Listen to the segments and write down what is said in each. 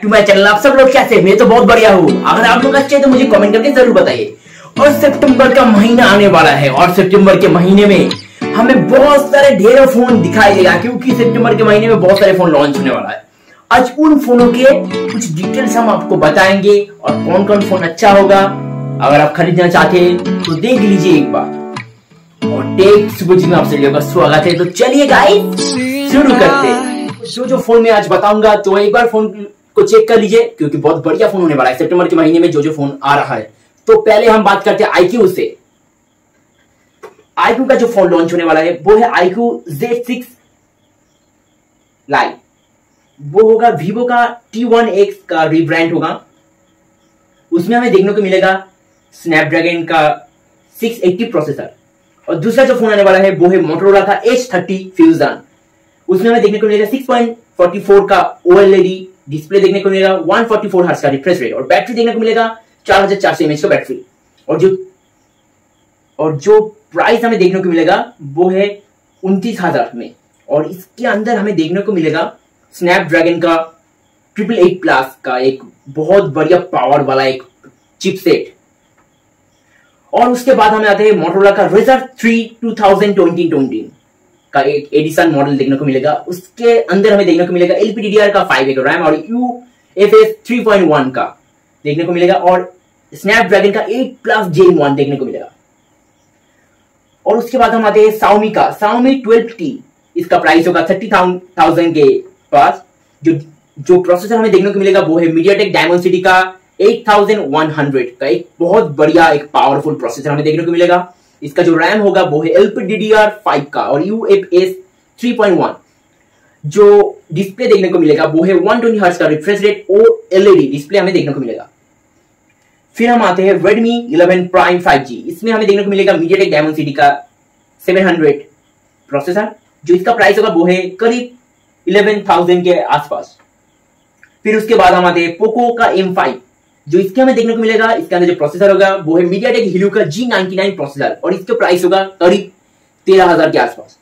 To my channel. आप सब लोग कैसे? मैं तो बहुत बढ़िया हूँ। अगर आप लोग अच्छे हैं तो मुझे कमेंट करके जरूर बताइए। और सितंबर का महीना आने वाला है और सितंबर के महीने में हमें बहुत सारे ढेरों फोन दिखाई देगा, क्योंकि सितंबर के महीने में बहुत सारे फोन लॉन्च होने वाला है। आज उन फोनों के कुछ डिटेल्स हम आपको बताएंगे और कौन कौन फोन अच्छा होगा। अगर आप खरीदना चाहते हैं तो देख लीजिए एक बार। और टेक सुबह में आपसे का स्वागत है। तो चलिए गाइस शुरू करते हैं। जो फोन मैं आज बताऊंगा तो एक बार फोन को चेक कर लीजिए, क्योंकि बहुत बढ़िया फोन होने वाला है सितंबर के महीने में जो फोन आ रहा है। तो पहले हम बात करते हैं iQOO से। iQOO का जो फोन लॉन्च होने वाला है वो है iQOO Z6 Lite। वो होगा वीवो का T1X का रीब्रांड होगा। उसमें हमें देखने को मिलेगा स्नैपड्रैगन का 680 प्रोसेसर। और दूसरा जो फोन आने वाला है वो है मोटोरोला का H30 फ्यूजन। उसमें हमें देखने को मिलेगा 6.44 का OLED डिस्प्ले देखने को मिलेगा, 144 हर्ट्ज का रिफ्रेश रेट और बैटरी देखने को मिलेगा 4400 mAh का बैटरी। और जो प्राइस हमें देखने को मिलेगा वो है 29,000 में। और इसके अंदर हमें देखने को मिलेगा स्नैपड्रैगन का 888 प्लस का एक बहुत बढ़िया पावर वाला एक चिपसेट। और उसके बाद हमें आते हैं मोटोरोला का Razr 3 2020 का एक एडिशन मॉडल देखने को मिलेगा। उसके अंदर हमें देखने को मिलेगा LPDDR का 5 रैम और UFS 3.1 का देखने को मिलेगा और स्नैपड्रैगन का 8+ Gen 1 देखने को मिलेगा। और उसके बाद हम आते हैं Xiaomi का Xiaomi 12T। इसका प्राइस होगा 30,000 के पास। जो प्रोसेसर हमें देखने को मिलेगा वो है MediaTek Dimensity का 8100 का एक बहुत बढ़िया एक पावरफुल प्रोसेसर हमें देखने को मिलेगा। इसका जो रैम होगा वो है LPDDR5 का और UFS 3.1। जो डिस्प्ले देखने को मिलेगा वो है 120 हर्ट्ज का रिफ्रेश रेट OLED डिस्प्ले हमें देखने को मिलेगा। फिर हम आते हैं Redmi 11 Prime 5G। इसमें हमें देखने को मिलेगा MediaTek Dimensity का 700 प्रोसेसर। जो इसका प्राइस होगा वो है करीब 11,000 के आसपास। फिर उसके बाद हम आते हैं पोको का M5। जो इसके हमें देखने को मिलेगा, इसके अंदर जो प्रोसेसर होगा वो है MediaTek Helio का G99 प्रोसेसर और इसका प्राइस होगा करीब 13,000 के आसपास।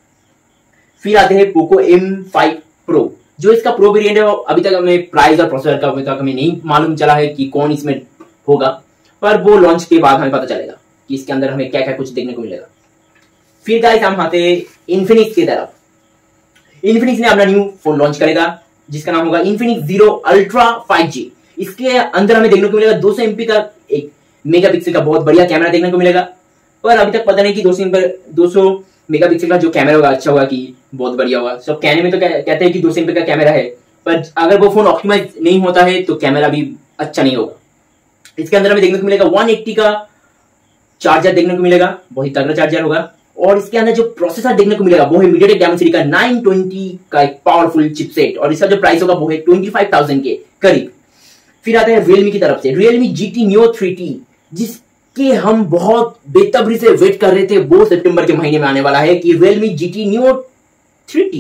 फिर आते हैं पोको M5 Pro। जो इसका प्रो वेरिएंट है अभी तक हमें प्राइस और प्रोसेसर का अभी तक हमें नहीं मालूम चला है कि कौन इसमें होगा, पर वो लॉन्च के बाद हमें पता चलेगा कि इसके अंदर हमें क्या क्या कुछ देखने को मिलेगा। फिर गाइस हम आते हैं Infinix की तरफ। Infinix ने अपना न्यू फोन लॉन्च करेगा जिसका नाम होगा Infinix Zero Ultra 5G। इसके अंदर हमें देखने को मिलेगा 200 MP का एक मेगापिक्सल का बहुत बढ़िया कैमरा देखने को मिलेगा। पर अभी तक पता नहीं कि 200 मेगापिक्सल का जो कैमरा होगा अच्छा होगा कि बहुत बढ़िया होगा। सब कहने में तो कहते हैं कि 200 MP का कैमरा है, पर अगर वो फोन ऑप्टिमाइज नहीं होता है तो कैमरा भी अच्छा नहीं होगा। इसके अंदर हमें देखने को मिलेगा 180 का चार्जर देखने को मिलेगा, बहुत ही तगड़ा चार्जर होगा। और इसके अंदर जो प्रोसेसर देखने को मिलेगा वो है MediaTek Dimensity का 920 का एक पावरफुल चिपसेट और इसका जो प्राइस होगा वो है 25,000 के करीब। फिर आता है Realme की तरफ से Realme GT Neo 3T, जिसके हम बहुत बेतबरी से वेट कर रहे थे। वो सितंबर के महीने में आने वाला है कि Realme GT Neo 3T।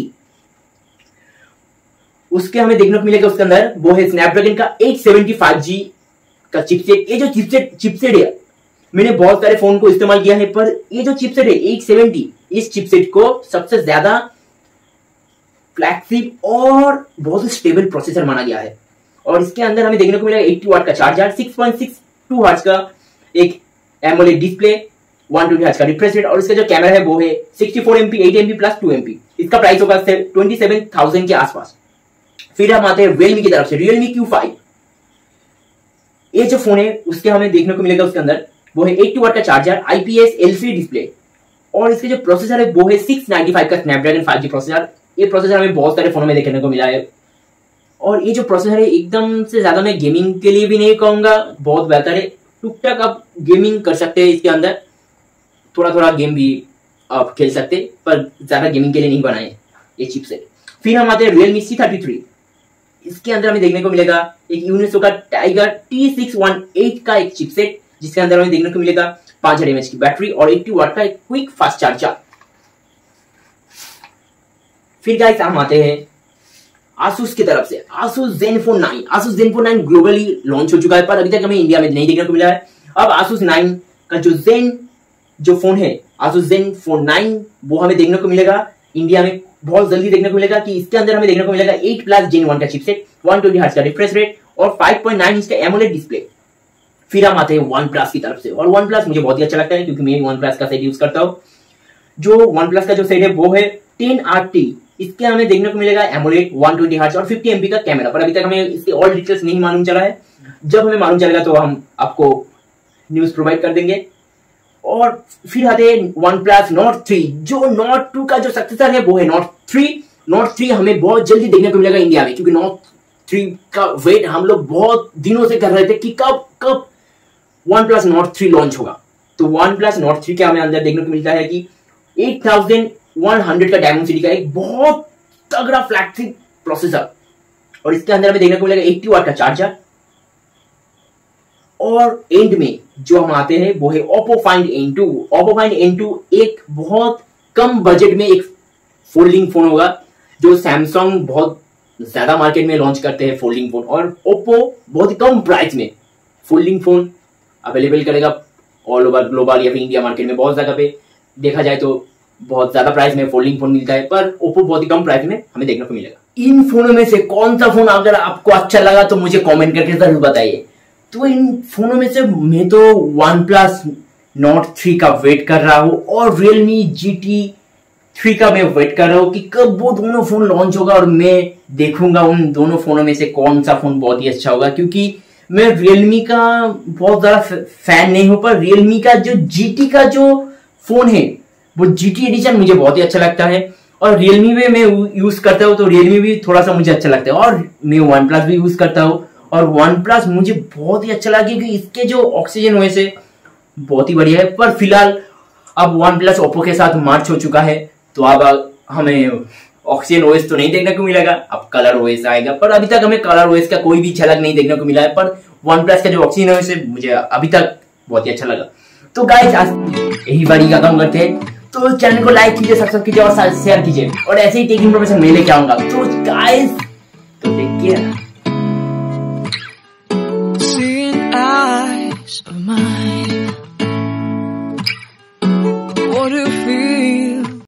उसके हमें देखने को मिलेगा उसके अंदर वो है स्नैपड्रैगन का 875G का चिपसेट। ये जो चिपसेट है मैंने बहुत सारे फोन को इस्तेमाल किया है, पर ये जो चिपसेट है 870, इस चिपसेट को सबसे ज्यादा फ्लैगशिप और बहुत स्टेबल प्रोसेसर माना गया है। और इसके अंदर हमें देखने को मिलेगा 80 वाट का चार्जर, 6.62 हर्ट्ज का एक AMOLED डिस्प्ले, 120 हर्ट्ज का रिफ्रेश रेट और इसका जो कैमरा है वो है 64 MP, 8 MP प्लस 2 MP। इसका प्राइस होगा 27,000 के आसपास। फिर हम आते हैं Realme की तरफ से Realme Q5। ये जो फोन है उसके हमें देखने को मिलेगा उसके अंदर वो है 80 वाट का चार्जर, IPS LCD डिस्प्ले और इसके जो प्रोसेसर है वो है 695 का स्नैपड्रैगन 5G प्रोसेसर। ये प्रोसेसर हमें बहुत सारे फोनों में देखने को मिला है। और ये जो प्रोसेसर है एकदम से ज्यादा मैं गेमिंग के लिए भी नहीं कहूंगा, बहुत बेहतर है। टुक टक आप गेमिंग कर सकते हैं इसके अंदर, थोड़ा थोड़ा गेम भी आप खेल सकते, पर ज्यादा गेमिंग के लिए नहीं बनाए ये चिपसेट। फिर हम आते हैं Realme C33। इसके अंदर हमें देखने को मिलेगा एक यूनिसो का Tiger T618 का एक चिपसेट, जिसके अंदर हमें देखने को मिलेगा 5000 mAh की बैटरी और 80 वाट का एक क्विक फास्ट चार्जर। फिर गाइस हम आते हैं Asus की तरफ से Asus Zenfone 9। Asus Zenfone 9 globally launch हो चुका है, पर अभी तक हमें इंडिया में नहीं देखने को मिला है। अब Asus 9 का जो फोन है Asus Zenfone 9 वो हमें देखने को मिलेगा इंडिया में बहुत जल्दी देखने को मिलेगा कि इसके अंदर हमें देखने को मिलेगा 8 प्लस Gen 1 का चिपसेट, 120 हर्ट्ज का रिफ्रेश रेट और 5.9 इंच का एमोलेड डिस्प्ले। फिर हम आते हैं OnePlus की तरफ से, और OnePlus मुझे बहुत ही अच्छा लगता है क्योंकि मैं OnePlus का सेट यूज करता हूँ। जो OnePlus का जो सेट है वो है 10RT। इसके हमें देखने को मिलेगा एमोलेड, 120 हर्ट्ज और 50 MP का कैमरा, पर अभी तक हमें इसके ऑल डिटेल्स नहीं मालूम चला है। जब हमें मालूम चलेगा तो हम आपको न्यूज प्रोवाइड कर देंगे। और फिर आते हैं OnePlus Nord 3। जो Nord 2 का जो सक्सेसर है वो है Nord 3। Nord 3 हमें बहुत जल्दी देखने को मिलेगा इंडिया में, क्योंकि Nord 3 का वेट हम लोग बहुत दिनों से कर रहे थे कि कब OnePlus Nord 3 लॉन्च होगा। तो OnePlus Nord 3 के हमें अंदर देखने को मिलता है कि 8100 का डायमेंसिटी का एक बहुत तगड़ा फ्लैगशिप प्रोसेसर, और इसके अंदर हमें देखने को मिलेगा 80 वाट का चार्जर। और एंड में जो हम आते हैं वो है Oppo Find N2। Oppo Find N2 एक बहुत कम बजट में एक फोल्डिंग फोन होगा, जो सैमसंग बहुत ज्यादा मार्केट में लॉन्च करते हैं फोल्डिंग फोन, और Oppo बहुत ही कम प्राइस में फोल्डिंग फोन अवेलेबल करेगा ऑल ओवर ग्लोबल या फिर इंडिया मार्केट में। बहुत जगह पे देखा जाए तो बहुत ज्यादा प्राइस में फोल्डिंग फोन मिलता है, पर Oppo बहुत ही कम प्राइस में हमें देखने को मिलेगा। इन फोनों में से कौन सा फोन अगर आपको अच्छा लगा तो मुझे कमेंट करके जरूर बताइए। तो इन फोनों में से मैं तो OnePlus Nord 3 का वेट कर रहा हूं, और Realme GT 3 का मैं वेट कर रहा हूं कि कब वो दोनों फोन लॉन्च होगा, और मैं देखूंगा उन दोनों फोनों में से कौन सा फोन बहुत ही अच्छा होगा। क्योंकि मैं Realme का बहुत ज्यादा फैन नहीं हूं, पर Realme का जो GT का जो फोन है वो GT एडिशन मुझे बहुत ही अच्छा लगता है, और Realme में मैं यूज करता हूं तो Realme भी थोड़ा सा मुझे अच्छा लगता है। और मैं OnePlus भी यूज करता हूं, और OnePlus मुझे बहुत ही अच्छा लगा क्योंकि इसके जो ऑक्सीजन ओएस है बहुत ही बढ़िया है। पर फिलहाल अब OnePlus Oppo के साथ मार्च हो चुका है, तो अब हमें ऑक्सीजन ओएस तो नहीं देखने को मिलेगा, अब कलर ओएस आएगा। पर अभी तक हमें कलर ओएस का कोई भी झलक नहीं देखने को मिला है, पर OnePlus का जो ऑक्सीजन ओएस है मुझे अभी तक बहुत ही अच्छा लगा। तो गाइस आज यही बारी का काम करते हैं, तो चैनल को लाइक कीजिए, सब्सक्राइब कीजिए और शेयर कीजिए, और ऐसे ही टेक इन्फॉर्मेशन मैं लेके आऊंगा। तो गाइस तो देखिए।